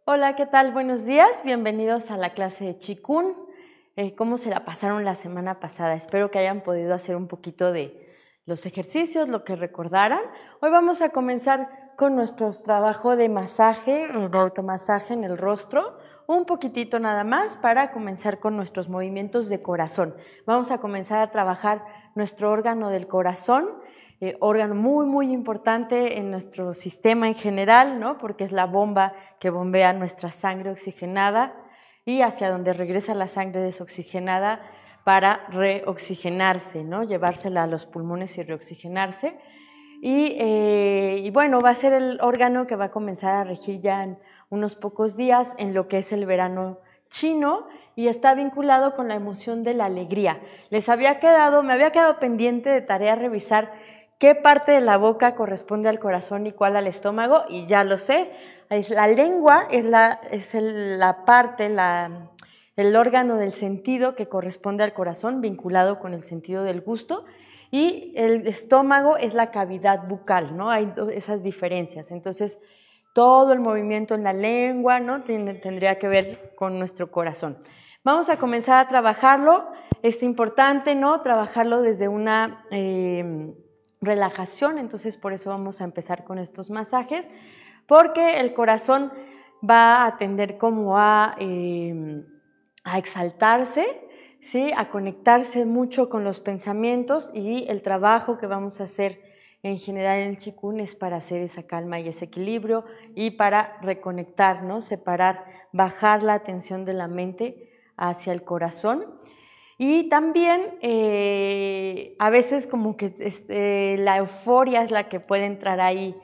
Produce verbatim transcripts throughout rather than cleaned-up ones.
Hola, ¿qué tal? Buenos días, bienvenidos a la clase de Qigong. Eh, ¿Cómo se la pasaron la semana pasada? Espero que hayan podido hacer un poquito de los ejercicios, lo que recordaran. Hoy vamos a comenzar con nuestro trabajo de masaje, de automasaje en el rostro, un poquitito nada más para comenzar con nuestros movimientos de corazón. Vamos a comenzar a trabajar nuestro órgano del corazón, Eh, órgano muy, muy importante en nuestro sistema en general, ¿no? Porque es la bomba que bombea nuestra sangre oxigenada y hacia donde regresa la sangre desoxigenada para reoxigenarse, ¿no? Llevársela a los pulmones y reoxigenarse. Y, eh, y bueno, va a ser el órgano que va a comenzar a regir ya en unos pocos días en lo que es el verano chino y está vinculado con la emoción de la alegría. Les había quedado, me había quedado pendiente de tarea revisar qué parte de la boca corresponde al corazón y cuál al estómago, y ya lo sé. Es la lengua es la, es el, la parte, la, el órgano del sentido que corresponde al corazón, vinculado con el sentido del gusto, y el estómago es la cavidad bucal, ¿no? Hay esas diferencias. Entonces, todo el movimiento en la lengua, ¿no? Tendría que ver con nuestro corazón. Vamos a comenzar a trabajarlo. Es importante, ¿no? Trabajarlo desde una eh, relajación, entonces por eso vamos a empezar con estos masajes, porque el corazón va a tender como a, eh, a exaltarse, ¿sí? A conectarse mucho con los pensamientos, y el trabajo que vamos a hacer en general en el Qigong es para hacer esa calma y ese equilibrio y para reconectar, ¿no? Separar, bajar la atención de la mente hacia el corazón. Y también eh, a veces como que este, la euforia es la que puede entrar ahí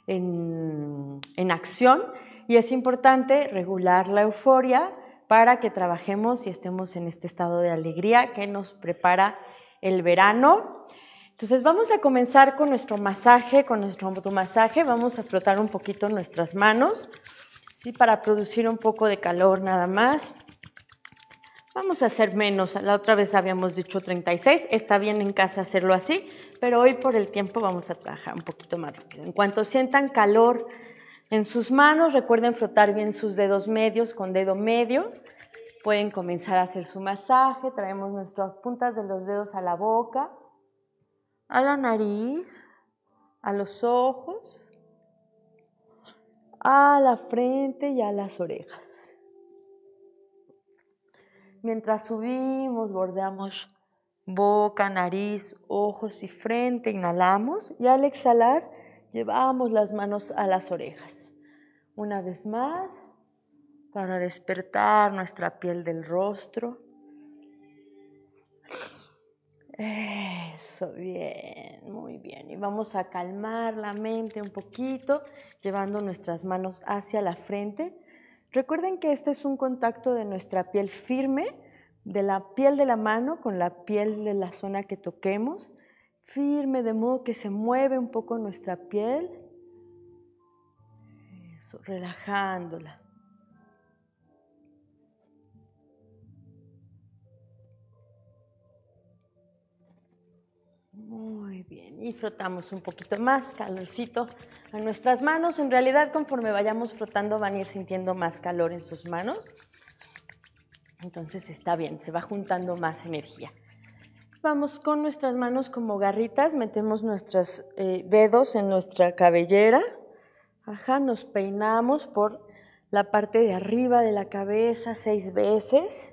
en, en acción, y es importante regular la euforia para que trabajemos y estemos en este estado de alegría que nos prepara el verano. Entonces vamos a comenzar con nuestro masaje, con nuestro automasaje. Vamos a frotar un poquito nuestras manos, ¿sí? Para producir un poco de calor nada más. Vamos a hacer menos, la otra vez habíamos dicho treinta y seis, está bien en casa hacerlo así, pero hoy por el tiempo vamos a trabajar un poquito más rápido. En cuanto sientan calor en sus manos, recuerden frotar bien sus dedos medios con dedo medio. Pueden comenzar a hacer su masaje, traemos nuestras puntas de los dedos a la boca, a la nariz, a los ojos, a la frente y a las orejas. Mientras subimos, bordeamos boca, nariz, ojos y frente, inhalamos, y al exhalar llevamos las manos a las orejas. Una vez más, para despertar nuestra piel del rostro. Eso, bien, muy bien. Y vamos a calmar la mente un poquito, llevando nuestras manos hacia la frente. Recuerden que este es un contacto de nuestra piel firme, de la piel de la mano con la piel de la zona que toquemos, firme, de modo que se mueve un poco nuestra piel. Eso, relajándola. Muy bien, y frotamos un poquito más, calorcito a nuestras manos. En realidad, conforme vayamos frotando, van a ir sintiendo más calor en sus manos. Entonces está bien, se va juntando más energía. Vamos con nuestras manos como garritas, metemos nuestros eh, dedos en nuestra cabellera. Ajá, nos peinamos por la parte de arriba de la cabeza seis veces.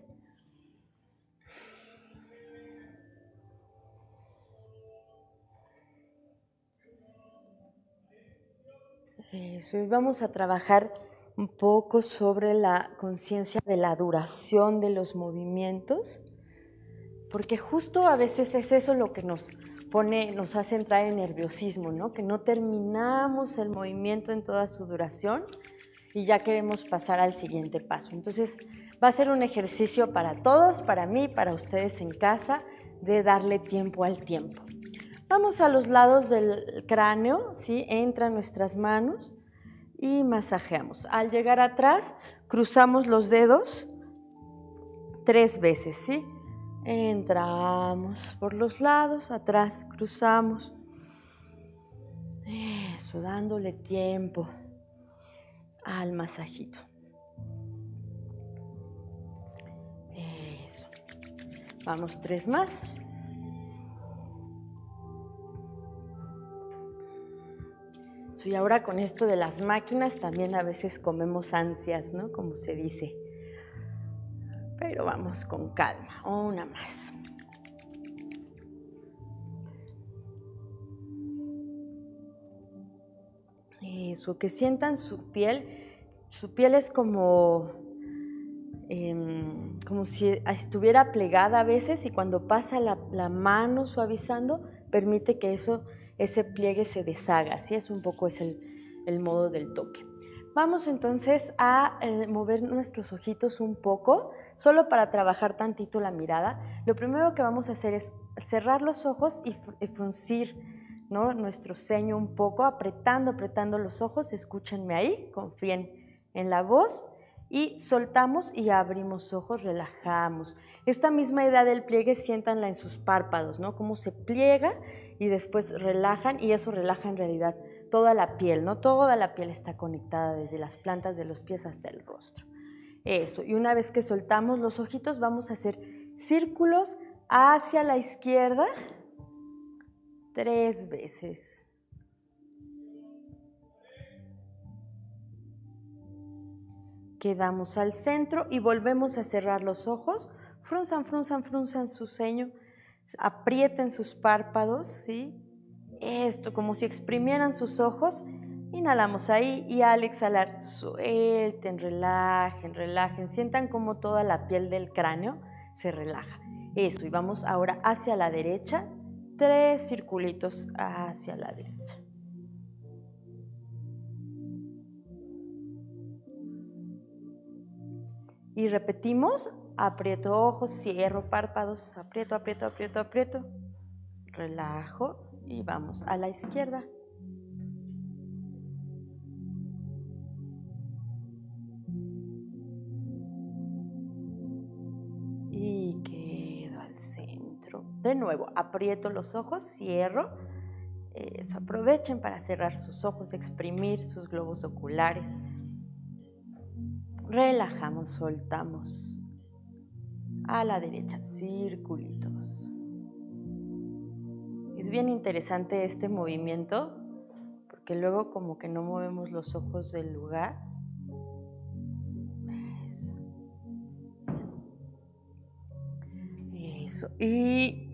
Eso, y vamos a trabajar un poco sobre la conciencia de la duración de los movimientos, porque justo a veces es eso lo que nos pone, nos hace entrar en nerviosismo, ¿no? Que no terminamos el movimiento en toda su duración y ya queremos pasar al siguiente paso. Entonces va a ser un ejercicio para todos, para mí, para ustedes en casa, de darle tiempo al tiempo. Vamos a los lados del cráneo, ¿sí? Entran nuestras manos y masajeamos. Al llegar atrás, cruzamos los dedos tres veces, ¿sí? Entramos por los lados, atrás, cruzamos. Eso, dándole tiempo al masajito. Vamos, tres más. Y ahora con esto de las máquinas también a veces comemos ansias, ¿no? Como se dice. Pero vamos con calma. Una más. Eso, que sientan su piel. Su piel es como, eh, como si estuviera plegada a veces y cuando pasa la, la mano suavizando, permite que eso, ese pliegue se deshaga. ¿Sí? Es un poco es el, el modo del toque. Vamos entonces a eh, mover nuestros ojitos un poco, solo para trabajar tantito la mirada. Lo primero que vamos a hacer es cerrar los ojos y, y fruncir, ¿no? Nuestro ceño un poco, apretando, apretando los ojos. Escúchenme ahí, confíen en la voz. Y soltamos y abrimos ojos, relajamos. Esta misma idea del pliegue, siéntanla en sus párpados, ¿no? Cómo se pliega y después relajan, y eso relaja en realidad toda la piel, ¿no? Toda la piel está conectada desde las plantas de los pies hasta el rostro. Esto, y una vez que soltamos los ojitos, vamos a hacer círculos hacia la izquierda tres veces. Quedamos al centro y volvemos a cerrar los ojos. Frunzan, frunzan, frunzan su ceño, aprieten sus párpados, ¿sí? Esto, como si exprimieran sus ojos. Inhalamos ahí y al exhalar, suelten, relajen, relajen. Sientan como toda la piel del cráneo se relaja. Eso, y vamos ahora hacia la derecha. Tres circulitos hacia la derecha. Y repetimos, aprieto ojos, cierro párpados, aprieto, aprieto, aprieto, aprieto. Relajo y vamos a la izquierda. Y quedo al centro. De nuevo, aprieto los ojos, cierro. Eso, aprovechen para cerrar sus ojos, exprimir sus globos oculares. Relajamos, soltamos. A la derecha, circulitos. Es bien interesante este movimiento, porque luego como que no movemos los ojos del lugar. Eso. Eso. Y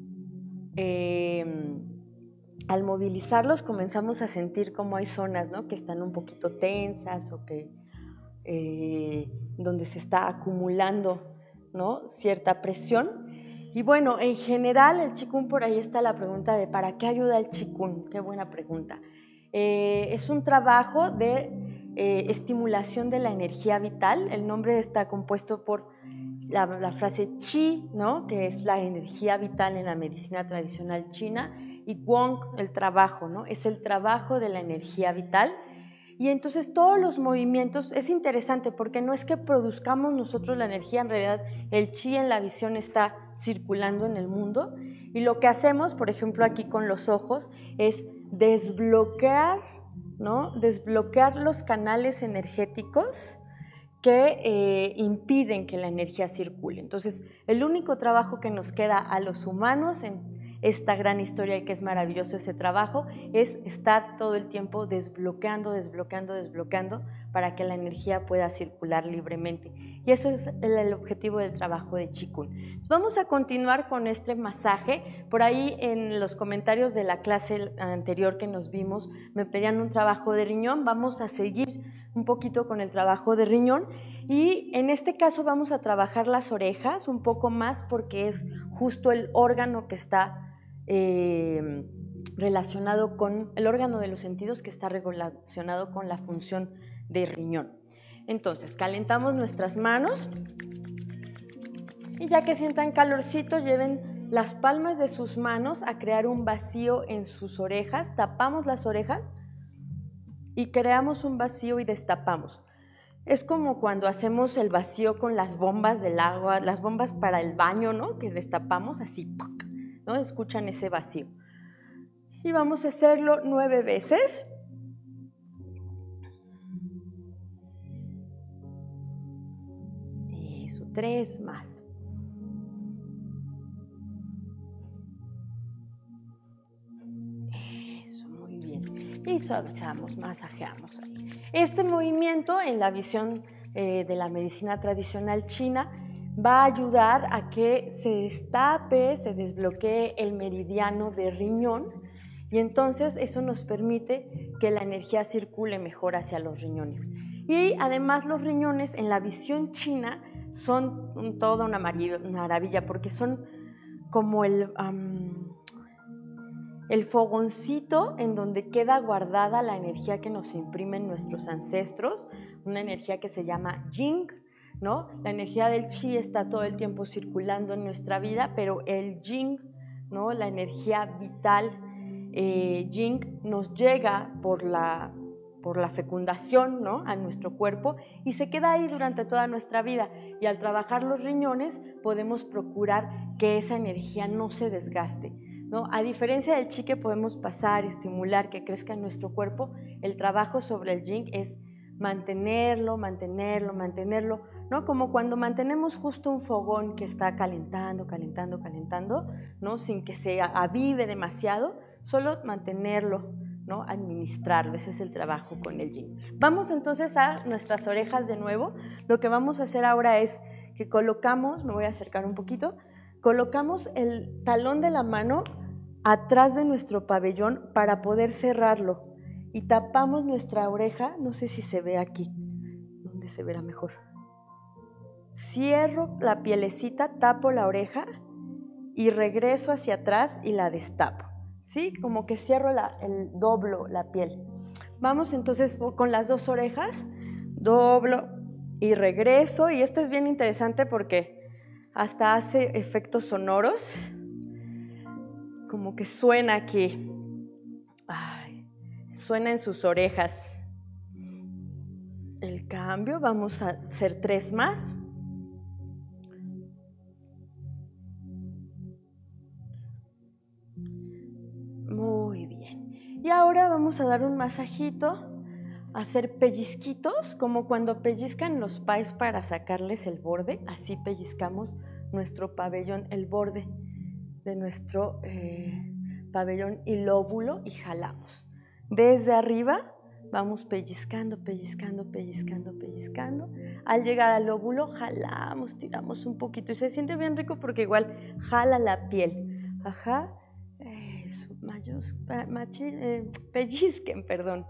eh, al movilizarlos comenzamos a sentir como hay zonas, ¿no? Que están un poquito tensas o que eh, donde se está acumulando, ¿no? Cierta presión. Y bueno, en general el Qigong, por ahí está la pregunta de ¿para qué ayuda el Qigong? Qué buena pregunta. Eh, es un trabajo de eh, estimulación de la energía vital. El nombre está compuesto por la, la frase Qi, ¿no? Que es la energía vital en la medicina tradicional china, y Gong, el trabajo, ¿no? Es el trabajo de la energía vital. Y entonces todos los movimientos, es interesante porque no es que produzcamos nosotros la energía, en realidad el chi en la visión está circulando en el mundo, y lo que hacemos, por ejemplo aquí con los ojos, es desbloquear, ¿no? Desbloquear los canales energéticos que eh, impiden que la energía circule. Entonces el único trabajo que nos queda a los humanos en esta gran historia, y que es maravilloso ese trabajo, es estar todo el tiempo desbloqueando, desbloqueando, desbloqueando para que la energía pueda circular libremente. Y eso es el, el objetivo del trabajo de Qigong. Vamos a continuar con este masaje. Por ahí en los comentarios de la clase anterior que nos vimos me pedían un trabajo de riñón. Vamos a seguir un poquito con el trabajo de riñón, y en este caso vamos a trabajar las orejas un poco más porque es justo el órgano que está Eh, relacionado con el órgano de los sentidos que está relacionado con la función de riñón. Entonces, calentamos nuestras manos y ya que sientan calorcito, lleven las palmas de sus manos a crear un vacío en sus orejas, tapamos las orejas y creamos un vacío y destapamos. Es como cuando hacemos el vacío con las bombas del agua, las bombas para el baño, ¿no? Que destapamos así, ¡puc! ¿No? Escuchan ese vacío. Y vamos a hacerlo nueve veces. Eso, tres más. y suavizamos, masajeamos ahí. Este movimiento en la visión eh, de la medicina tradicional china va a ayudar a que se destape, se desbloquee el meridiano de riñón y entonces eso nos permite que la energía circule mejor hacia los riñones. Y además los riñones en la visión china son toda una maravilla porque son como el, um, el fogoncito en donde queda guardada la energía que nos imprimen nuestros ancestros, una energía que se llama Jing, ¿no? La energía del Qi está todo el tiempo circulando en nuestra vida, pero el Jing, ¿no? La energía vital, eh, Jing nos llega por la, por la fecundación, ¿no? A nuestro cuerpo y se queda ahí durante toda nuestra vida. Y al trabajar los riñones podemos procurar que esa energía no se desgaste, ¿no? A diferencia del Qi que podemos pasar, estimular, que crezca en nuestro cuerpo, el trabajo sobre el Jing es mantenerlo, mantenerlo, mantenerlo, ¿no? Como cuando mantenemos justo un fogón que está calentando, calentando, calentando, ¿no? Sin que se avive demasiado, solo mantenerlo, ¿no? Administrarlo, ese es el trabajo con el Jing. Vamos entonces a nuestras orejas de nuevo. Lo que vamos a hacer ahora es que colocamos, me voy a acercar un poquito, colocamos el talón de la mano atrás de nuestro pabellón para poder cerrarlo y tapamos nuestra oreja, no sé si se ve aquí, ¿dónde se verá mejor? Cierro la pielecita, tapo la oreja y regreso hacia atrás y la destapo, ¿sí? Como que cierro la, el doblo la piel. Vamos entonces con las dos orejas, doblo y regreso, y este es bien interesante porque hasta hace efectos sonoros, como que suena aquí, ay, suena en sus orejas. El cambio, vamos a hacer tres más. Muy bien. Y ahora vamos a dar un masajito, hacer pellizquitos, como cuando pellizcan los pies para sacarles el borde, así pellizcamos nuestro pabellón, el borde de nuestro eh, pabellón y lóbulo y jalamos. Desde arriba vamos pellizcando, pellizcando, pellizcando, pellizcando. Al llegar al lóbulo jalamos, tiramos un poquito y se siente bien rico porque igual jala la piel. Ajá. Eso, mayos, machi, eh, pellizquen, perdón.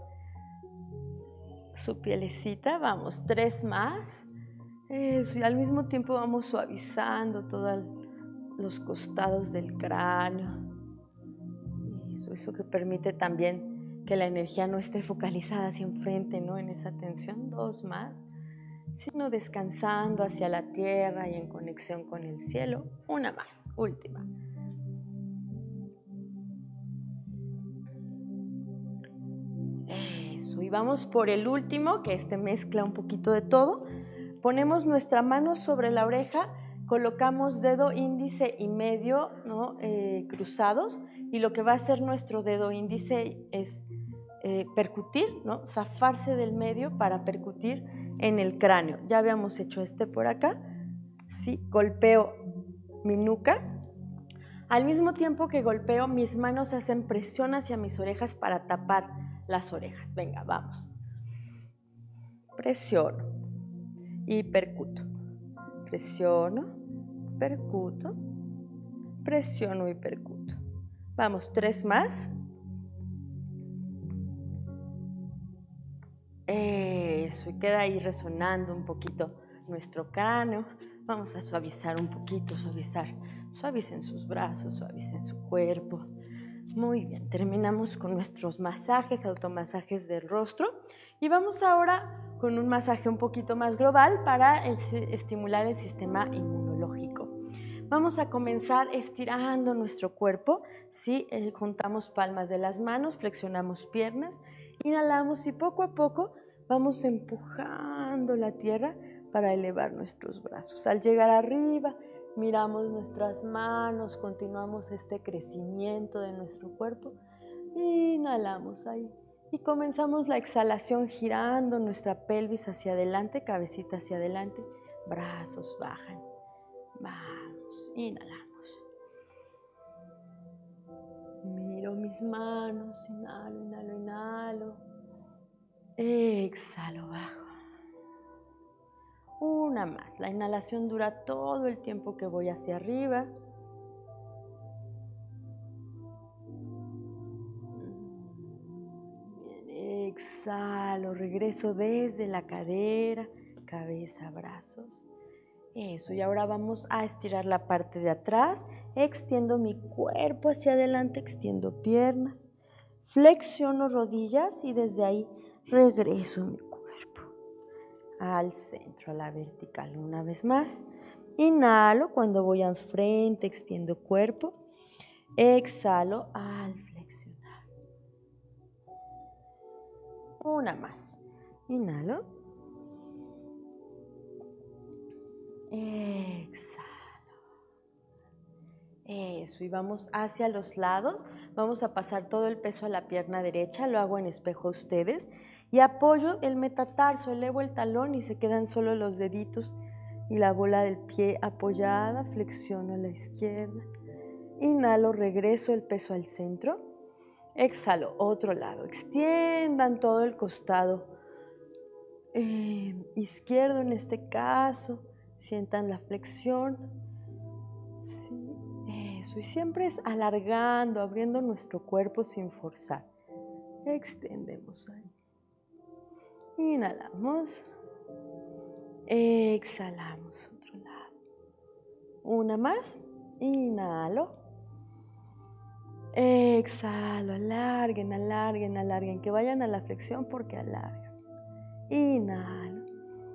Su pielecita, vamos, tres más. Eso, y al mismo tiempo vamos suavizando todos los costados del cráneo. Eso, eso que permite también que la energía no esté focalizada hacia enfrente, ¿no? En esa tensión, dos más. Sino descansando hacia la tierra y en conexión con el cielo. Una más, última. Eso, y vamos por el último, que este mezcla un poquito de todo. Ponemos nuestra mano sobre la oreja, colocamos dedo índice y medio, ¿no? eh, cruzados, y lo que va a hacer nuestro dedo índice es eh, percutir, ¿no? Zafarse del medio para percutir en el cráneo. Ya habíamos hecho este por acá, ¿sí? Golpeo mi nuca. Al mismo tiempo que golpeo, mis manos hacen presión hacia mis orejas para tapar las orejas. Venga, vamos. Presiono y percuto. Presiono, percuto, presiono y percuto. Vamos, tres más. Eso, y queda ahí resonando un poquito nuestro cráneo. Vamos a suavizar un poquito, suavizar. Suavicen sus brazos, suavicen su cuerpo. Muy bien, terminamos con nuestros masajes, automasajes del rostro. Y vamos ahora con un masaje un poquito más global para el, estimular el sistema inmunológico. Vamos a comenzar estirando nuestro cuerpo, ¿sí? Eh, juntamos palmas de las manos, flexionamos piernas, inhalamos y poco a poco vamos empujando la tierra para elevar nuestros brazos. Al llegar arriba, miramos nuestras manos, continuamos este crecimiento de nuestro cuerpo, inhalamos ahí. Y comenzamos la exhalación girando nuestra pelvis hacia adelante, cabecita hacia adelante, brazos bajan, vamos, inhalamos. Miro mis manos, inhalo, inhalo, inhalo. Exhalo, bajo. Una más. La inhalación dura todo el tiempo que voy hacia arriba. Bien, exhalo, regreso desde la cadera, cabeza, brazos. Eso, y ahora vamos a estirar la parte de atrás. Extiendo mi cuerpo hacia adelante, extiendo piernas. Flexiono rodillas y desde ahí regreso mi cuerpo al centro, a la vertical. Una vez más, inhalo cuando voy al frente, extiendo cuerpo. Exhalo al flexionar. Una más. Inhalo. Exhalo. Eso, y vamos hacia los lados. Vamos a pasar todo el peso a la pierna derecha. Lo hago en espejo a ustedes. Y apoyo el metatarso, elevo el talón y se quedan solo los deditos y la bola del pie apoyada. Flexiono a la izquierda. Inhalo, regreso el peso al centro. Exhalo, otro lado. Extiendan todo el costado eh, izquierdo en este caso. Sientan la flexión. Sí, eso. Y siempre es alargando, abriendo nuestro cuerpo sin forzar. Extendemos ahí. Inhalamos. Exhalamos, otro lado. Una más. Inhalo. Exhalo, alarguen, alarguen, alarguen. Que vayan a la flexión porque alargan. Inhalo.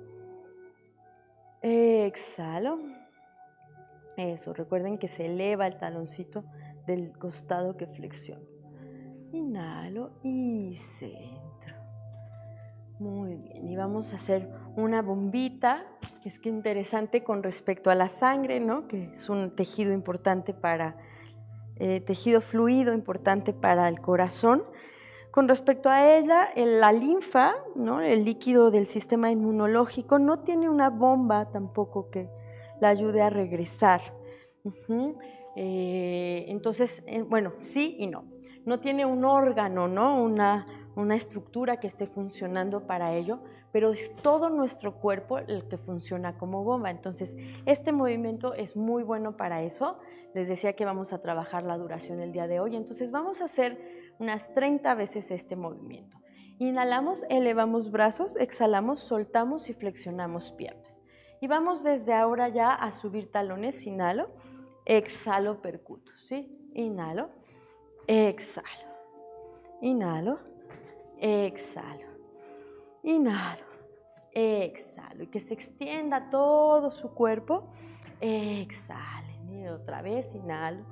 Exhalo. Eso, recuerden que se eleva el taloncito del costado que flexiono. Inhalo y centro. Muy bien, y vamos a hacer una bombita. Es que interesante con respecto a la sangre, ¿no? Que es un tejido importante para, eh, tejido fluido importante para el corazón. Con respecto a ella, la linfa, ¿no? El líquido del sistema inmunológico, no tiene una bomba tampoco que la ayude a regresar. Uh-huh. eh, entonces, eh, bueno, sí y no. No tiene un órgano, ¿no? Una, una estructura que esté funcionando para ello, pero es todo nuestro cuerpo el que funciona como bomba. Entonces, este movimiento es muy bueno para eso. Les decía que vamos a trabajar la duración el día de hoy, entonces vamos a hacer unas treinta veces este movimiento. Inhalamos, elevamos brazos, exhalamos, soltamos y flexionamos piernas. Y vamos desde ahora ya a subir talones. Inhalo, exhalo, percuto, ¿sí? Inhalo, exhalo, inhalo, exhalo, inhalo, exhalo. Y que se extienda todo su cuerpo. Exhalen. Y otra vez, inhalo,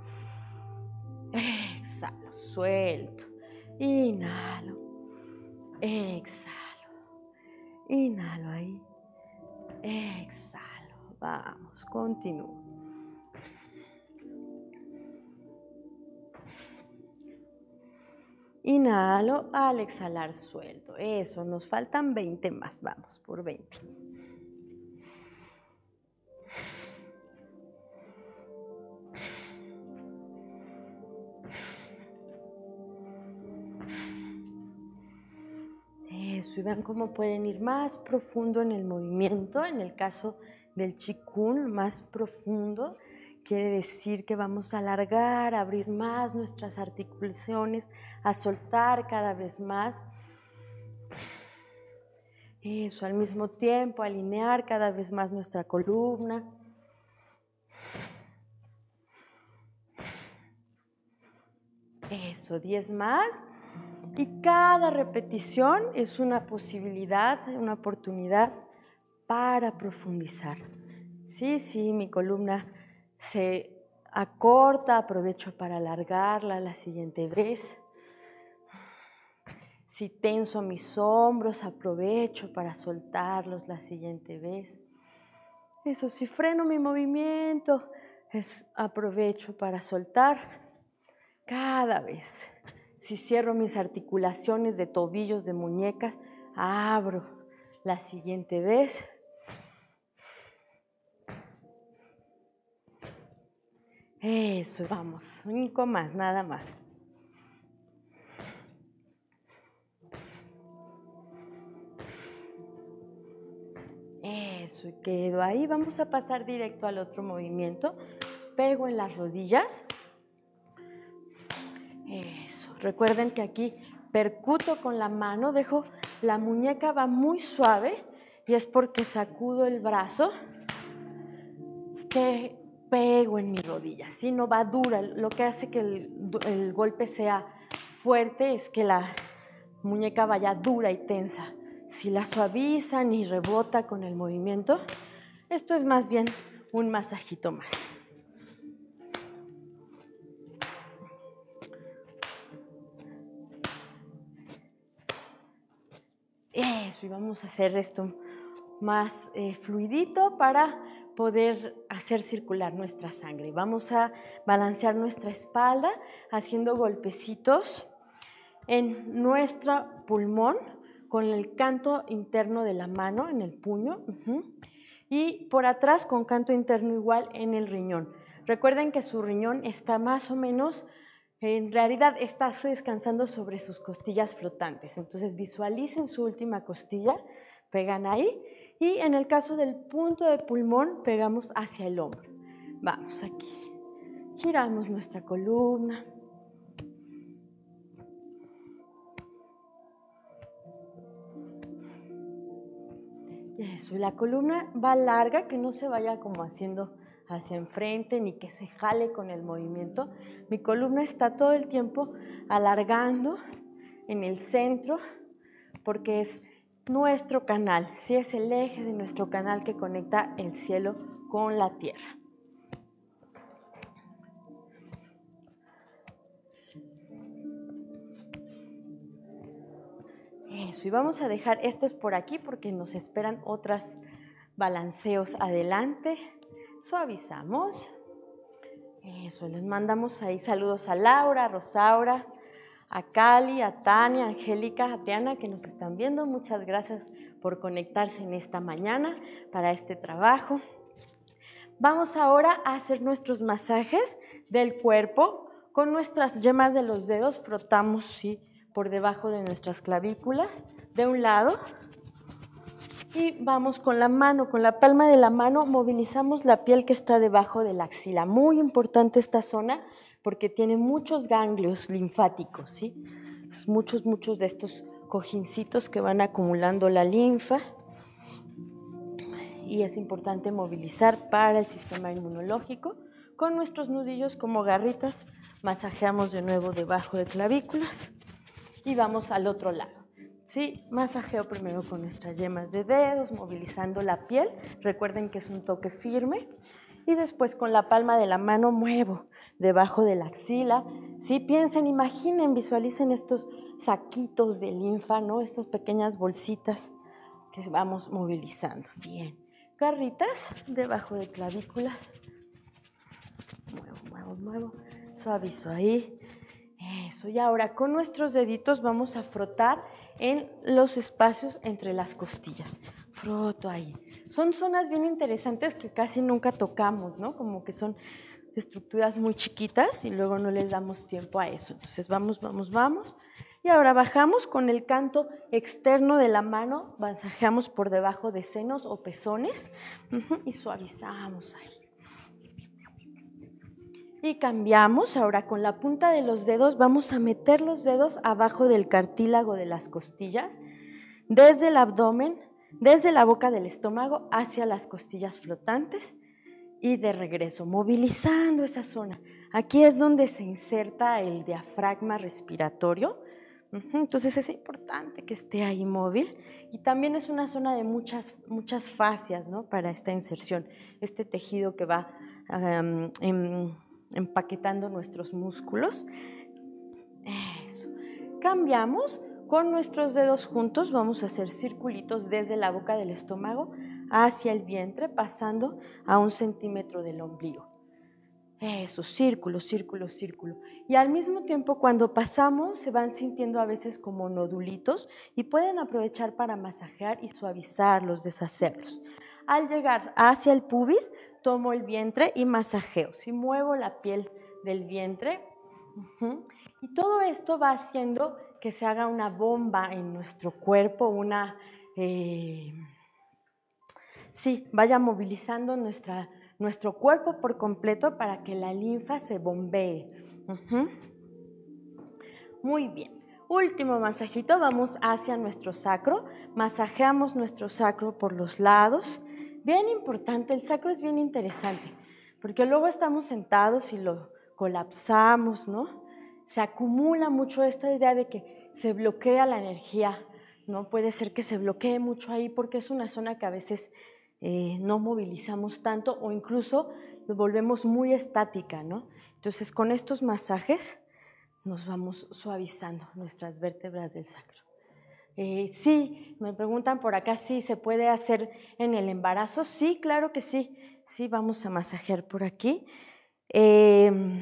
exhalo, suelto, inhalo, exhalo, inhalo ahí, exhalo, vamos, continúo. Inhalo, al exhalar suelto, eso, nos faltan veinte más, vamos por veinte. Eso, y vean cómo pueden ir más profundo en el movimiento. En el caso del Qigong, más profundo, quiere decir que vamos a alargar, a abrir más nuestras articulaciones, a soltar cada vez más. Eso, al mismo tiempo, alinear cada vez más nuestra columna. Eso, diez más. Y cada repetición es una posibilidad, una oportunidad para profundizar. Sí, sí, mi columna se acorta, aprovecho para alargarla la siguiente vez. Si tenso mis hombros, aprovecho para soltarlos la siguiente vez. Eso, si freno mi movimiento, es, aprovecho para soltar cada vez. Si cierro mis articulaciones de tobillos, de muñecas, abro la siguiente vez. Eso, vamos, cinco más, nada más. Eso, y quedo ahí. Vamos a pasar directo al otro movimiento. Pego en las rodillas. Eso, recuerden que aquí percuto con la mano, dejo la muñeca va muy suave y es porque sacudo el brazo que pego en mi rodilla, ¿sí? No va dura, lo que hace que el, el golpe sea fuerte es que la muñeca vaya dura y tensa. Si la suavizan y rebota con el movimiento, esto es más bien un masajito más. Eso, y vamos a hacer esto más eh, fluidito para poder hacer circular nuestra sangre. Vamos a balancear nuestra espalda haciendo golpecitos en nuestro pulmón con el canto interno de la mano en el puño uh-huh, y por atrás con canto interno igual en el riñón. Recuerden que su riñón está más o menos, en realidad está descansando sobre sus costillas flotantes. Entonces visualicen su última costilla, pegan ahí y en el caso del punto de pulmón pegamos hacia el hombro. Vamos aquí, giramos nuestra columna. Eso, y la columna va larga, que no se vaya como haciendo hacia enfrente ni que se jale con el movimiento. Mi columna está todo el tiempo alargando en el centro porque es nuestro canal, sí, es el eje de nuestro canal que conecta el cielo con la tierra. Eso, y vamos a dejar estos por aquí porque nos esperan otros balanceos adelante. Suavizamos. Eso, les mandamos ahí saludos a Laura, a Rosaura, a Cali, a Tania, a Angélica, a Adriana que nos están viendo. Muchas gracias por conectarse en esta mañana para este trabajo. Vamos ahora a hacer nuestros masajes del cuerpo. Con nuestras yemas de los dedos frotamos, sí, por debajo de nuestras clavículas, de un lado. Y vamos con la mano, con la palma de la mano, movilizamos la piel que está debajo de la axila. Muy importante esta zona porque tiene muchos ganglios linfáticos, ¿sí? Muchos, muchos de estos cojincitos que van acumulando la linfa. Y es importante movilizar para el sistema inmunológico. Con nuestros nudillos como garritas, masajeamos de nuevo debajo de clavículas y vamos al otro lado. Sí, masajeo primero con nuestras yemas de dedos, movilizando la piel. Recuerden que es un toque firme. Y después con la palma de la mano muevo debajo de la axila. Sí, piensen, imaginen, visualicen estos saquitos de linfa, ¿no? Estas pequeñas bolsitas que vamos movilizando. Bien. Garritas debajo de clavícula. Muevo, muevo, muevo. Suavizo ahí. Eso, y ahora con nuestros deditos vamos a frotar en los espacios entre las costillas. Froto ahí. Son zonas bien interesantes que casi nunca tocamos, ¿no? Como que son estructuras muy chiquitas y luego no les damos tiempo a eso. Entonces vamos, vamos, vamos. Y ahora bajamos con el canto externo de la mano, masajeamos por debajo de senos o pezones uh-huh, y suavizamos ahí. Y cambiamos, ahora con la punta de los dedos vamos a meter los dedos abajo del cartílago de las costillas, desde el abdomen, desde la boca del estómago hacia las costillas flotantes y de regreso, movilizando esa zona. Aquí es donde se inserta el diafragma respiratorio, entonces es importante que esté ahí móvil y también es una zona de muchas, muchas fascias, ¿no? Para esta inserción, este tejido que va um, en, empaquetando nuestros músculos. Eso. Cambiamos, con nuestros dedos juntos vamos a hacer circulitos desde la boca del estómago hacia el vientre, pasando a un centímetro del ombligo. Eso, círculo, círculo, círculo. Y al mismo tiempo cuando pasamos se van sintiendo a veces como nodulitos y pueden aprovechar para masajear y suavizarlos, deshacerlos. Al llegar hacia el pubis, tomo el vientre y masajeo. Si muevo la piel del vientre, uh-huh, y todo esto va haciendo que se haga una bomba en nuestro cuerpo, una... Eh, sí, vaya movilizando nuestra, nuestro cuerpo por completo para que la linfa se bombee. Uh-huh. Muy bien. Último masajito, vamos hacia nuestro sacro, masajeamos nuestro sacro por los lados. Bien importante, el sacro es bien interesante, porque luego estamos sentados y lo colapsamos, ¿no? Se acumula mucho esta idea de que se bloquea la energía, ¿no? Puede ser que se bloquee mucho ahí porque es una zona que a veces eh, no movilizamos tanto o incluso lo volvemos muy estática, ¿no? Entonces, con estos masajes nos vamos suavizando nuestras vértebras del sacro. Eh, sí, me preguntan por acá si se puede hacer en el embarazo. Sí, claro que sí. Sí, vamos a masajear por aquí. Eh,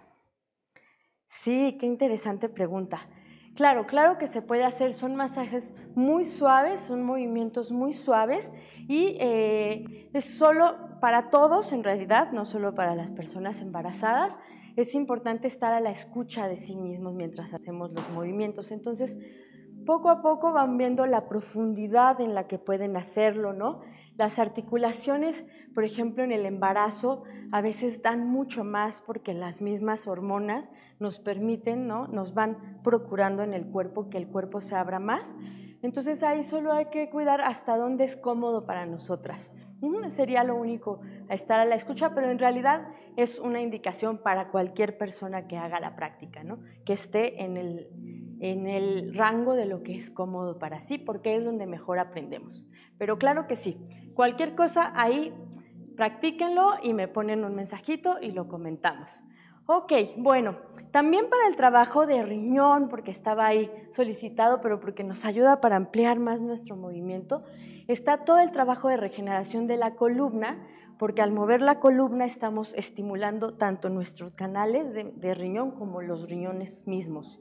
sí, qué interesante pregunta. Claro, claro que se puede hacer. Son masajes muy suaves, son movimientos muy suaves y eh, es solo para todos en realidad, no solo para las personas embarazadas. Es importante estar a la escucha de sí mismos mientras hacemos los movimientos. Entonces, poco a poco van viendo la profundidad en la que pueden hacerlo, ¿no? Las articulaciones, por ejemplo, en el embarazo, a veces dan mucho más porque las mismas hormonas nos permiten, ¿no? Nos van procurando en el cuerpo que el cuerpo se abra más. Entonces, ahí solo hay que cuidar hasta dónde es cómodo para nosotras. Uh, sería lo único, a estar a la escucha, pero en realidad es una indicación para cualquier persona que haga la práctica, ¿no? Que esté en el, en el rango de lo que es cómodo para sí, porque es donde mejor aprendemos. Pero claro que sí, cualquier cosa ahí, practíquenlo y me ponen un mensajito y lo comentamos. Ok, bueno, también para el trabajo de riñón, porque estaba ahí solicitado, pero porque nos ayuda para ampliar más nuestro movimiento, está todo el trabajo de regeneración de la columna, porque al mover la columna estamos estimulando tanto nuestros canales de, de riñón como los riñones mismos.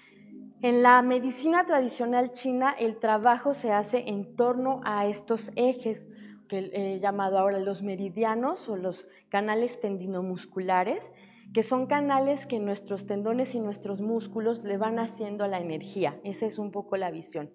En la medicina tradicional china, el trabajo se hace en torno a estos ejes, que he llamado ahora los meridianos o los canales tendinomusculares, que son canales que nuestros tendones y nuestros músculos le van haciendo a la energía. Esa es un poco la visión.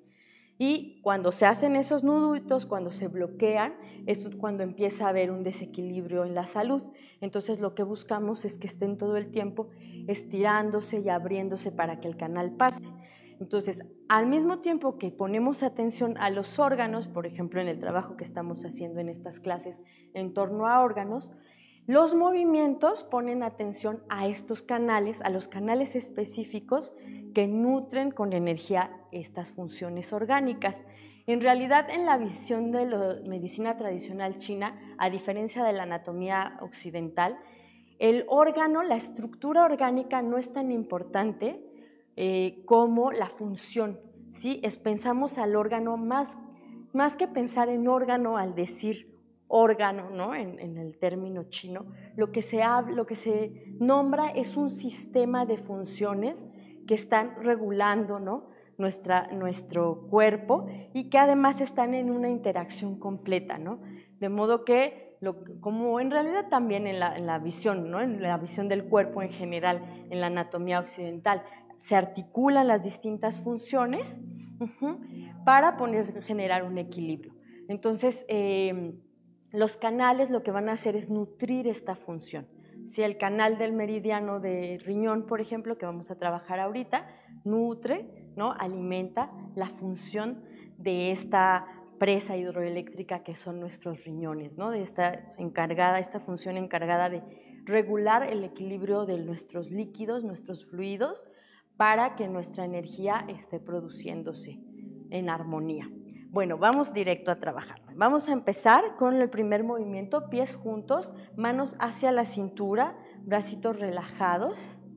Y cuando se hacen esos nuditos, cuando se bloquean, es cuando empieza a haber un desequilibrio en la salud. Entonces lo que buscamos es que estén todo el tiempo estirándose y abriéndose para que el canal pase. Entonces, al mismo tiempo que ponemos atención a los órganos, por ejemplo, en el trabajo que estamos haciendo en estas clases en torno a órganos, los movimientos ponen atención a estos canales, a los canales específicos que nutren con energía estas funciones orgánicas. En realidad, en la visión de la medicina tradicional china, a diferencia de la anatomía occidental, el órgano, la estructura orgánica no es tan importante eh, como la función, ¿sí? Es, pensamos al órgano más, más que pensar en órgano al decir órgano, ¿no? en, en el término chino, lo que, se habla, lo que se nombra es un sistema de funciones que están regulando, ¿no? Nuestra, nuestro cuerpo y que además están en una interacción completa, ¿no? De modo que, lo, como en realidad también en la, en la visión, ¿no? En la visión del cuerpo en general, en la anatomía occidental, se articulan las distintas funciones uh-huh, para poner, generar un equilibrio. Entonces, eh, los canales lo que van a hacer es nutrir esta función. Si el canal del meridiano de riñón, por ejemplo, que vamos a trabajar ahorita, nutre, ¿no? Alimenta la función de esta presa hidroeléctrica que son nuestros riñones, ¿no? De esta encargada, esta función encargada de regular el equilibrio de nuestros líquidos, nuestros fluidos, para que nuestra energía esté produciéndose en armonía. Bueno, vamos directo a trabajar. Vamos a empezar con el primer movimiento, pies juntos, manos hacia la cintura, bracitos relajados.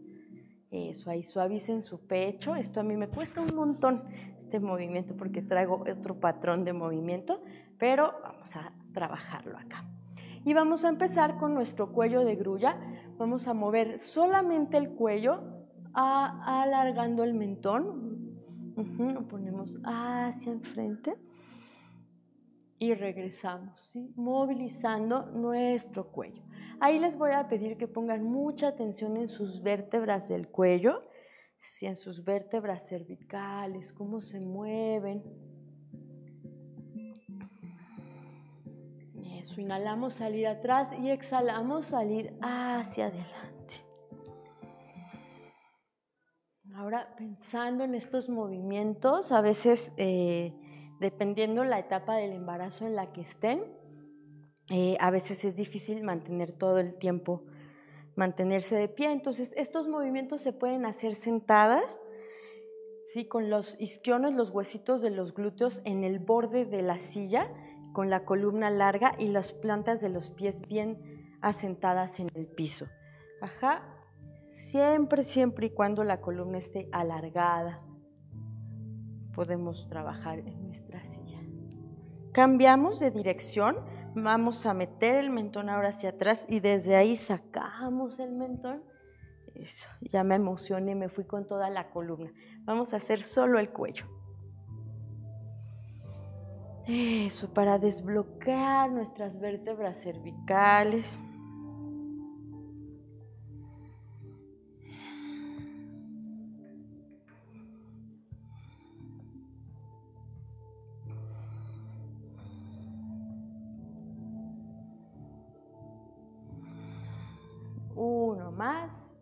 Eso, ahí suavicen su pecho. Esto a mí me cuesta un montón, este movimiento, porque traigo otro patrón de movimiento, pero vamos a trabajarlo acá. Y vamos a empezar con nuestro cuello de grulla. Vamos a mover solamente el cuello, a, alargando el mentón. Uh-huh, lo ponemos hacia enfrente y regresamos, ¿sí? Movilizando nuestro cuello. Ahí les voy a pedir que pongan mucha atención en sus vértebras del cuello, ¿sí? En sus vértebras cervicales, cómo se mueven. Eso, inhalamos, salir atrás y exhalamos, salir hacia adelante. Ahora, pensando en estos movimientos, a veces, eh, dependiendo la etapa del embarazo en la que estén, eh, a veces es difícil mantener todo el tiempo, mantenerse de pie. Entonces, estos movimientos se pueden hacer sentadas, ¿sí? Con los isquiones, los huesitos de los glúteos en el borde de la silla, con la columna larga y las plantas de los pies bien asentadas en el piso. Ajá. Siempre, siempre y cuando la columna esté alargada, podemos trabajar en nuestra silla. Cambiamos de dirección, vamos a meter el mentón ahora hacia atrás y desde ahí sacamos el mentón. Eso, ya me emocioné, me fui con toda la columna. Vamos a hacer solo el cuello. Eso, para desbloquear nuestras vértebras cervicales. Uno más.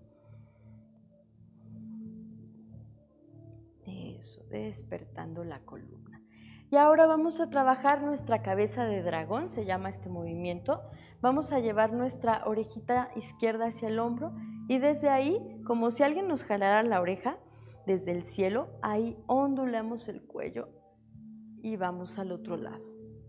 Eso, despertando la columna. Y ahora vamos a trabajar nuestra cabeza de dragón, se llama este movimiento. Vamos a llevar nuestra orejita izquierda hacia el hombro y desde ahí, como si alguien nos jalara la oreja, desde el cielo, ahí ondulamos el cuello y vamos al otro lado.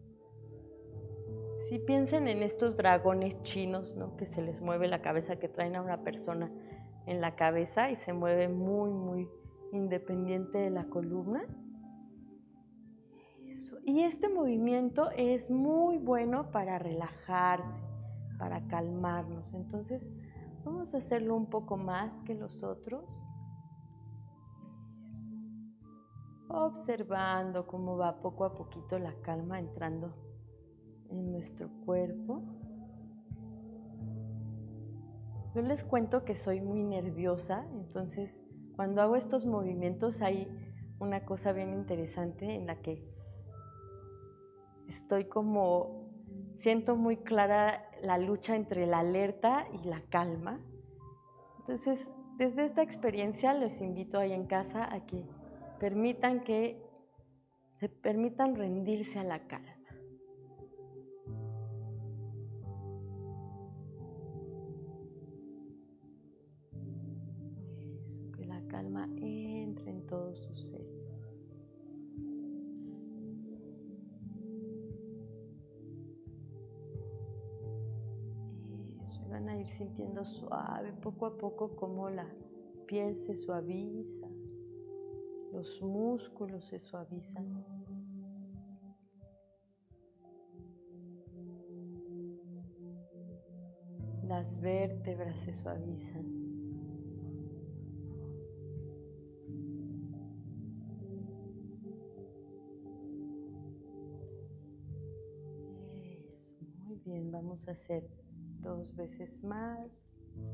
Si piensen en estos dragones chinos, ¿no? Que se les mueve la cabeza, que traen a una persona en la cabeza y se mueve muy, muy independiente de la columna. Eso. Y este movimiento es muy bueno para relajarse, para calmarnos. Entonces, vamos a hacerlo un poco más que los otros. Observando cómo va poco a poquito la calma entrando en nuestro cuerpo. Yo les cuento que soy muy nerviosa, entonces cuando hago estos movimientos hay una cosa bien interesante en la que estoy como, siento muy clara la lucha entre la alerta y la calma. Entonces, desde esta experiencia les invito ahí en casa a que permitan que se permitan rendirse a la calma. Eso, que la calma entre en todo su ser. Eso, y van a ir sintiendo suave, poco a poco, cómo la piel se suaviza, los músculos se suavizan. Las vértebras se suavizan. Eso, muy bien, vamos a hacer dos veces más.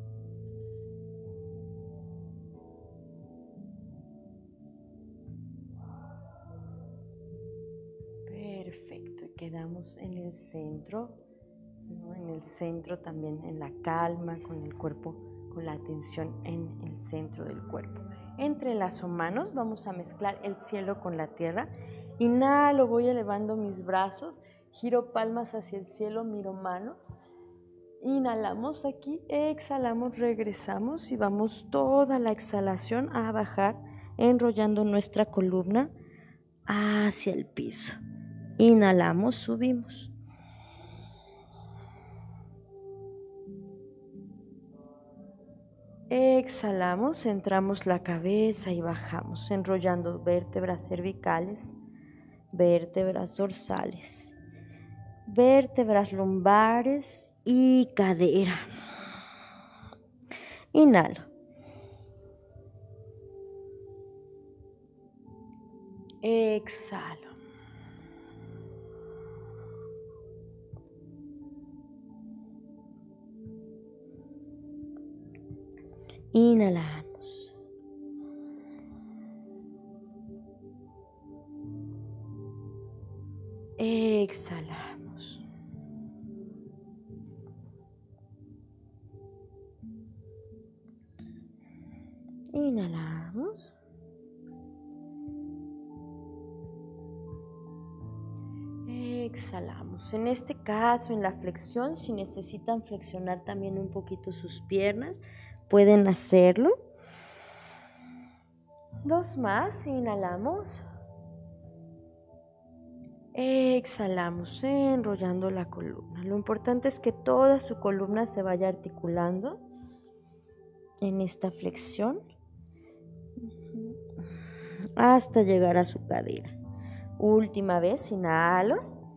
Perfecto, y quedamos en el centro, ¿no? En el centro también, en la calma, con el cuerpo, con la atención en el centro del cuerpo. Entrelazo manos, vamos a mezclar el cielo con la tierra. Inhalo, voy elevando mis brazos, giro palmas hacia el cielo, miro manos. Inhalamos aquí, exhalamos, regresamos y vamos toda la exhalación a bajar, enrollando nuestra columna hacia el piso. Inhalamos, subimos. Exhalamos, centramos la cabeza y bajamos, enrollando vértebras cervicales, vértebras dorsales, vértebras lumbares y cadera. Inhalo. Exhalo. Inhalamos. Exhalamos. Inhalamos. Exhalamos. En este caso, en la flexión, si necesitan flexionar también un poquito sus piernas, pueden hacerlo. Dos más, inhalamos. Exhalamos, enrollando la columna. Lo importante es que toda su columna se vaya articulando en esta flexión hasta llegar a su cadera. Última vez, inhalo.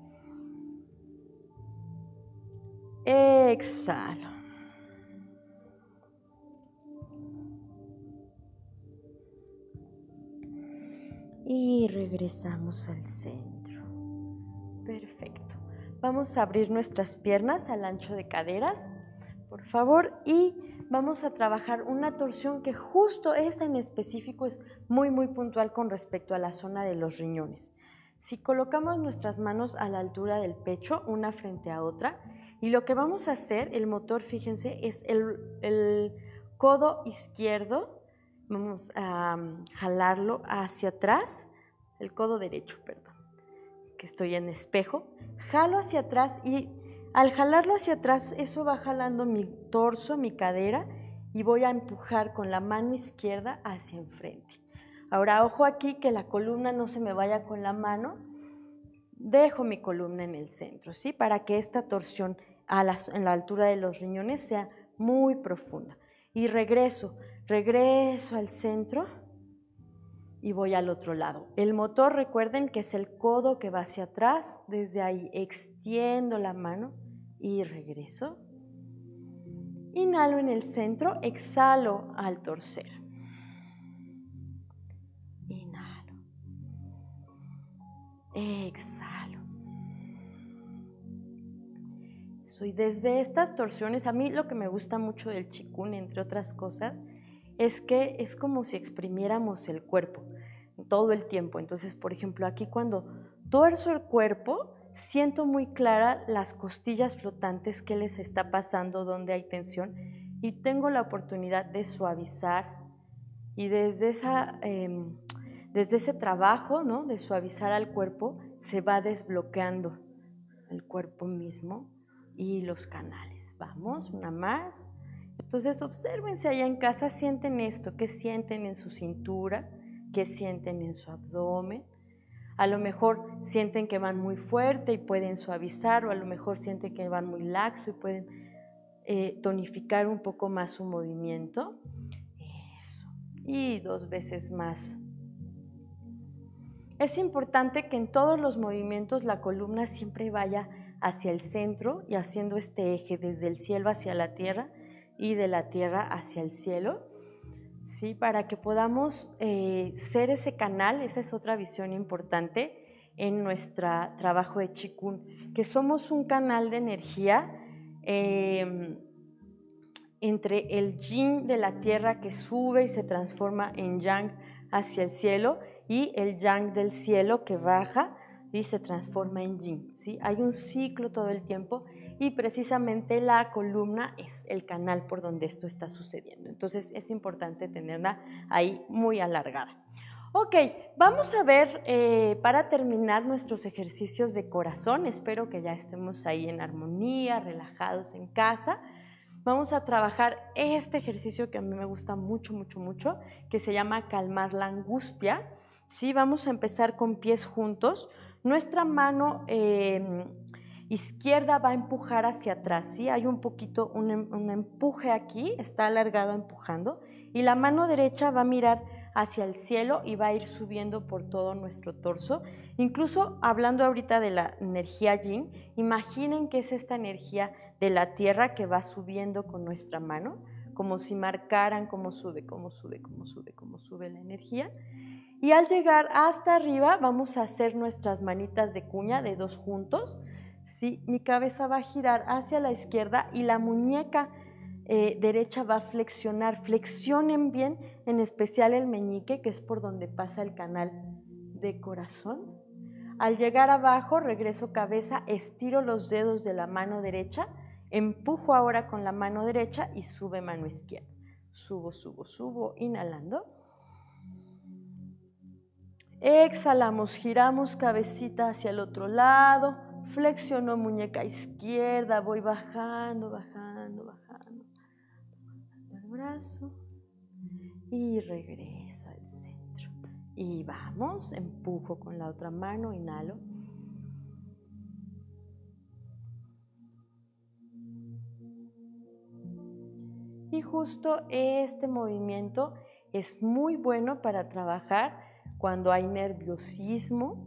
Exhalo. Y regresamos al centro. Perfecto. Vamos a abrir nuestras piernas al ancho de caderas, por favor, y vamos a trabajar una torsión que justo esta en específico es muy, muy puntual con respecto a la zona de los riñones. Si colocamos nuestras manos a la altura del pecho, una frente a otra, y lo que vamos a hacer, el motor, fíjense, es el, el codo izquierdo, vamos a um, jalarlo hacia atrás, el codo derecho, perdón, que estoy en espejo, jalo hacia atrás y al jalarlo hacia atrás, eso va jalando mi torso, mi cadera, y voy a empujar con la mano izquierda hacia enfrente. Ahora, ojo aquí que la columna no se me vaya con la mano, dejo mi columna en el centro, ¿sí? Para que esta torsión a la, en la altura de los riñones sea muy profunda. Y regreso, regreso al centro y voy al otro lado. El motor, recuerden que es el codo que va hacia atrás, desde ahí extiendo la mano y regreso. Inhalo en el centro, exhalo al torcer. Inhalo. Exhalo. Y desde estas torsiones, a mí lo que me gusta mucho del Qigong, entre otras cosas, es que es como si exprimiéramos el cuerpo todo el tiempo. Entonces, por ejemplo, aquí cuando tuerzo el cuerpo, siento muy clara las costillas flotantes, qué les está pasando, dónde hay tensión, y tengo la oportunidad de suavizar. Y desde, esa, eh, desde ese trabajo, ¿no?, de suavizar al cuerpo, se va desbloqueando el cuerpo mismo y los canales. Vamos, una más. Entonces, obsérvense allá en casa, sienten esto, qué sienten en su cintura, qué sienten en su abdomen. A lo mejor sienten que van muy fuerte y pueden suavizar, o a lo mejor sienten que van muy laxo y pueden eh, tonificar un poco más su movimiento. Eso. Y dos veces más. Es importante que en todos los movimientos la columna siempre vaya hacia el centro y haciendo este eje desde el cielo hacia la tierra y de la tierra hacia el cielo, ¿sí? Para que podamos eh, ser ese canal. Esa es otra visión importante en nuestro trabajo de Qigong, que somos un canal de energía eh, entre el yin de la tierra que sube y se transforma en yang hacia el cielo y el yang del cielo que baja y se transforma en yin, ¿sí? Hay un ciclo todo el tiempo y precisamente la columna es el canal por donde esto está sucediendo. Entonces es importante tenerla ahí muy alargada. Ok, vamos a ver eh, para terminar nuestros ejercicios de corazón. Espero que ya estemos ahí en armonía, relajados en casa. Vamos a trabajar este ejercicio que a mí me gusta mucho, mucho, mucho, que se llama calmar la angustia. Sí, vamos a empezar con pies juntos. Nuestra mano eh, izquierda va a empujar hacia atrás, ¿sí? Hay un poquito, un, un empuje aquí, está alargado empujando, y la mano derecha va a mirar hacia el cielo y va a ir subiendo por todo nuestro torso. Incluso hablando ahorita de la energía yin, imaginen que es esta energía de la tierra que va subiendo con nuestra mano, como si marcaran cómo sube, cómo sube, cómo sube, cómo sube la energía. Y al llegar hasta arriba vamos a hacer nuestras manitas de cuña de dos juntos, ¿sí? Mi cabeza va a girar hacia la izquierda y la muñeca eh, derecha va a flexionar. Flexionen bien, en especial el meñique, que es por donde pasa el canal de corazón. Al llegar abajo, regreso cabeza, estiro los dedos de la mano derecha, empujo ahora con la mano derecha y sube mano izquierda. subo, subo, subo, inhalando. Exhalamos, giramos cabecita hacia el otro lado, flexiono muñeca izquierda, voy bajando, bajando, bajando, el brazo y regreso al centro. Y vamos, empujo con la otra mano, inhalo. Y justo este movimiento es muy bueno para trabajar cuando hay nerviosismo.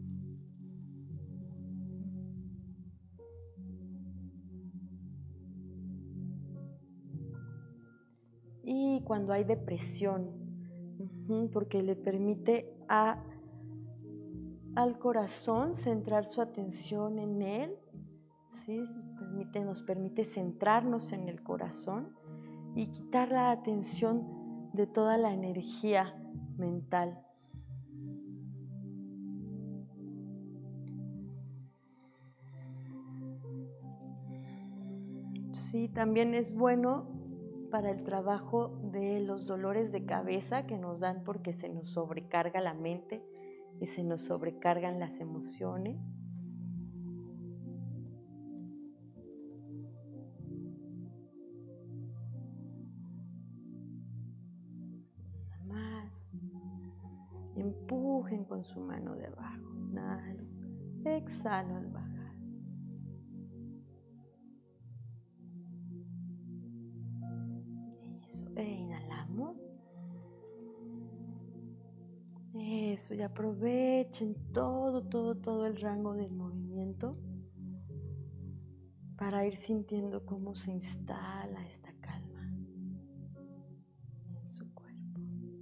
Y cuando hay depresión, porque le permite a, al corazón centrar su atención en él, ¿sí? Permite, nos permite centrarnos en el corazón y quitar la atención de toda la energía mental. Sí, también es bueno para el trabajo de los dolores de cabeza que nos dan porque se nos sobrecarga la mente y se nos sobrecargan las emociones. Más. Empujen con su mano de abajo. Inhalo. Exhalo al bajar. Eso. E inhalamos. Eso. Y aprovechen todo, todo, todo el rango del movimiento para ir sintiendo cómo se instala esta calma en su cuerpo.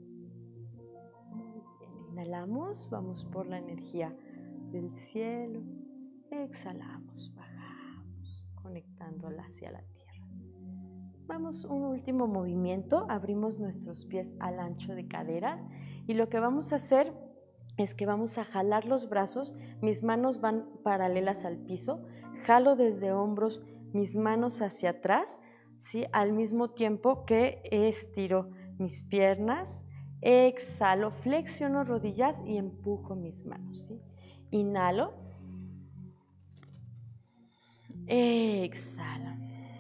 Muy bien. Inhalamos. Vamos por la energía del cielo. Exhalamos. Bajamos. Conectándola hacia la tierra. Vamos un último movimiento, abrimos nuestros pies al ancho de caderas y lo que vamos a hacer es que vamos a jalar los brazos, mis manos van paralelas al piso, jalo desde hombros mis manos hacia atrás, ¿sí? Al mismo tiempo que estiro mis piernas, exhalo, flexiono rodillas y empujo mis manos, ¿sí? Inhalo, exhalo.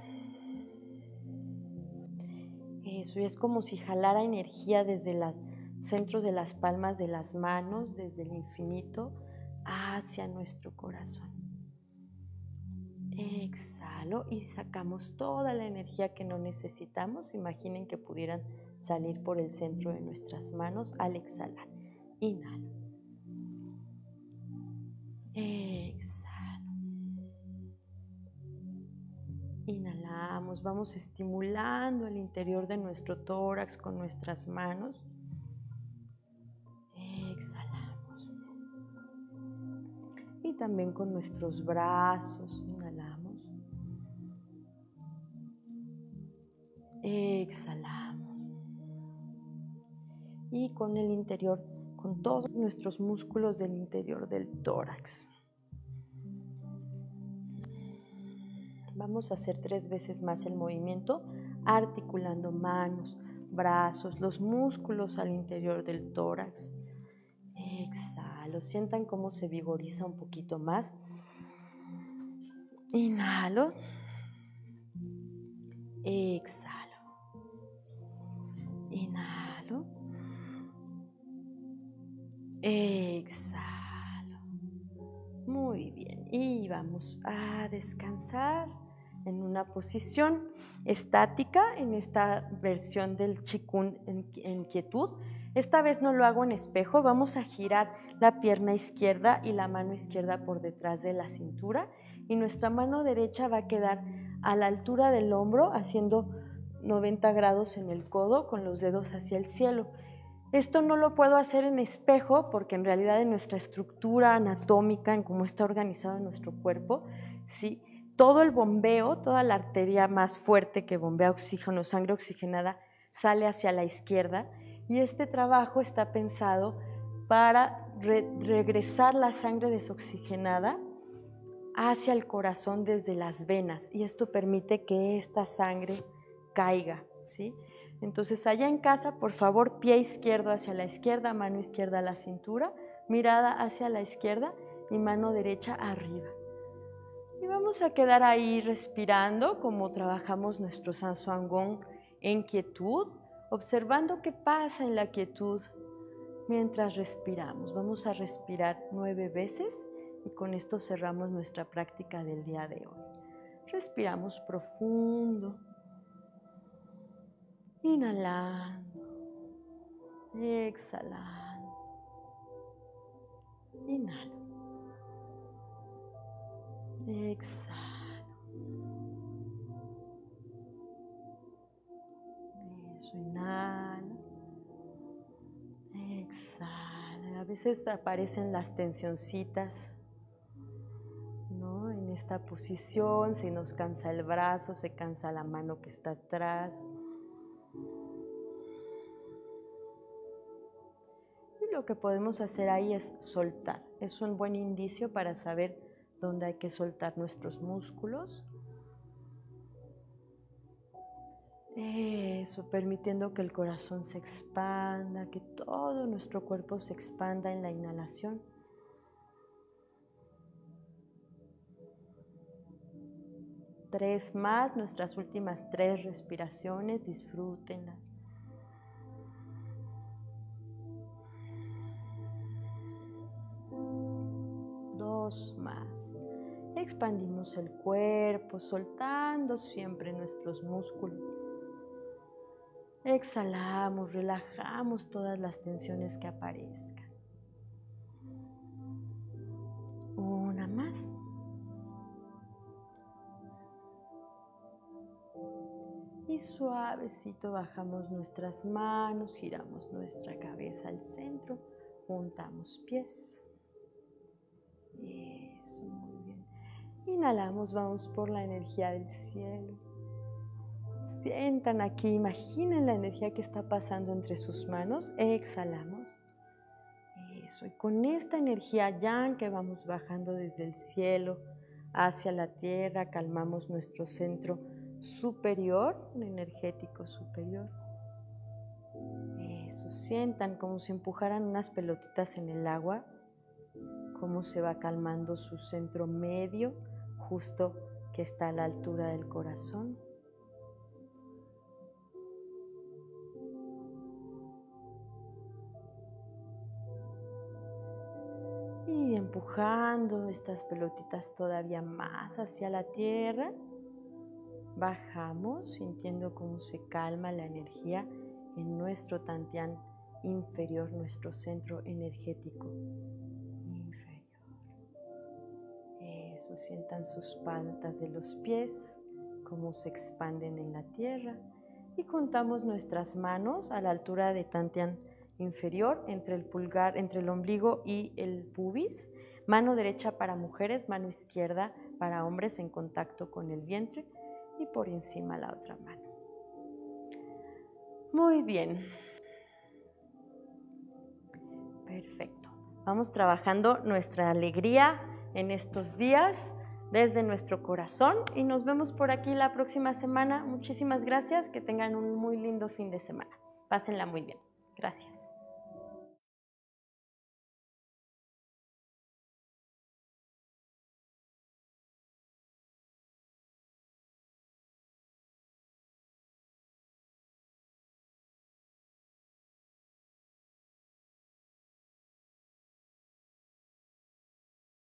Eso, y es como si jalara energía desde los centros de las palmas de las manos, desde el infinito, hacia nuestro corazón. Exhalo y sacamos toda la energía que no necesitamos. Imaginen que pudieran salir por el centro de nuestras manos al exhalar. Inhalo. Exhalo. Inhalamos, vamos estimulando el interior de nuestro tórax con nuestras manos. Exhalamos. Y también con nuestros brazos. Inhalamos. Exhalamos. Y con el interior, con todos nuestros músculos del interior del tórax. Vamos a hacer tres veces más el movimiento, articulando manos, brazos, los músculos al interior del tórax. Exhalo, sientan cómo se vigoriza un poquito más. Inhalo. Exhalo. Inhalo. Exhalo. Muy bien. Y vamos a descansar en una posición estática en esta versión del Qigong en, en quietud. Esta vez no lo hago en espejo, vamos a girar la pierna izquierda y la mano izquierda por detrás de la cintura y nuestra mano derecha va a quedar a la altura del hombro haciendo noventa grados en el codo con los dedos hacia el cielo. Esto no lo puedo hacer en espejo porque en realidad en nuestra estructura anatómica, en cómo está organizado nuestro cuerpo, ¿sí? Todo el bombeo, toda la arteria más fuerte que bombea oxígeno, sangre oxigenada, sale hacia la izquierda y este trabajo está pensado para re regresar la sangre desoxigenada hacia el corazón desde las venas y esto permite que esta sangre caiga, ¿sí? Entonces, allá en casa, por favor, pie izquierdo hacia la izquierda, mano izquierda a la cintura, mirada hacia la izquierda y mano derecha arriba. Y vamos a quedar ahí respirando como trabajamos nuestro Sansuangong en quietud, observando qué pasa en la quietud mientras respiramos. Vamos a respirar nueve veces y con esto cerramos nuestra práctica del día de hoy. Respiramos profundo. Inhalando, exhalando, inhalo, exhalo, eso, inhala, exhala. A veces aparecen las tensioncitas, ¿no? En esta posición se nos cansa el brazo, se cansa la mano que está atrás. Lo que podemos hacer ahí es soltar. Es un buen indicio para saber dónde hay que soltar nuestros músculos. Eso, permitiendo que el corazón se expanda, que todo nuestro cuerpo se expanda en la inhalación. Tres más, nuestras últimas tres respiraciones, disfrútenlas. Más. Expandimos el cuerpo, soltando siempre nuestros músculos. Exhalamos, relajamos todas las tensiones que aparezcan. Una más. Y suavecito bajamos nuestras manos, giramos nuestra cabeza al centro, juntamos pies. Eso, muy bien. Inhalamos, vamos por la energía del cielo. Sientan aquí, imaginen la energía que está pasando entre sus manos. Exhalamos. Eso, y con esta energía yang que vamos bajando desde el cielo hacia la tierra, calmamos nuestro centro superior, un energético superior. Eso, sientan como si empujaran unas pelotitas en el agua. Cómo se va calmando su centro medio, justo que está a la altura del corazón. Y empujando estas pelotitas todavía más hacia la tierra, bajamos sintiendo cómo se calma la energía en nuestro Tantian inferior, nuestro centro energético. Eso, sientan sus plantas de los pies, cómo se expanden en la tierra. Y juntamos nuestras manos a la altura de Tantian inferior, entre el pulgar, entre el ombligo y el pubis. Mano derecha para mujeres, mano izquierda para hombres en contacto con el vientre y por encima la otra mano. Muy bien. Perfecto. Vamos trabajando nuestra alegría en estos días desde nuestro corazón y nos vemos por aquí la próxima semana. Muchísimas gracias, que tengan un muy lindo fin de semana. Pásenla muy bien. Gracias.